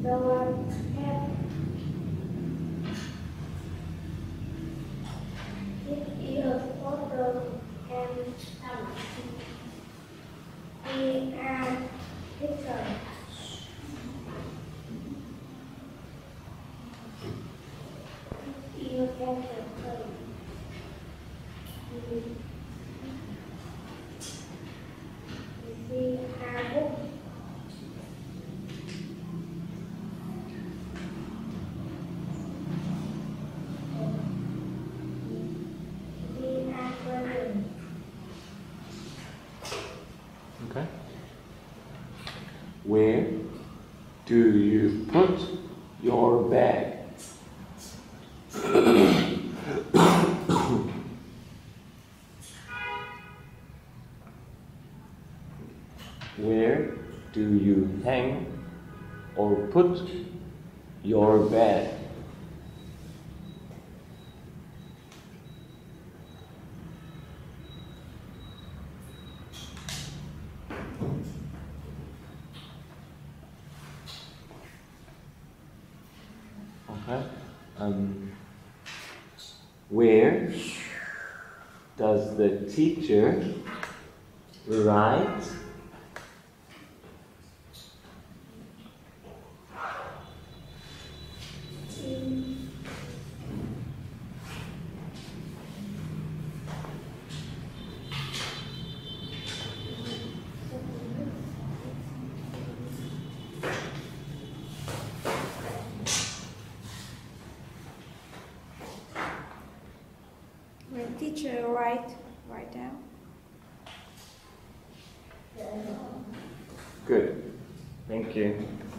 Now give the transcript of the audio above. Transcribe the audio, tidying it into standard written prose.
door have it is photo and some we are pictures. You can play. We are book. Okay. Where do you put your bag? Where do you hang or put your bag? Okay. Where does the teacher write? When teacher write down. Good. Thank you.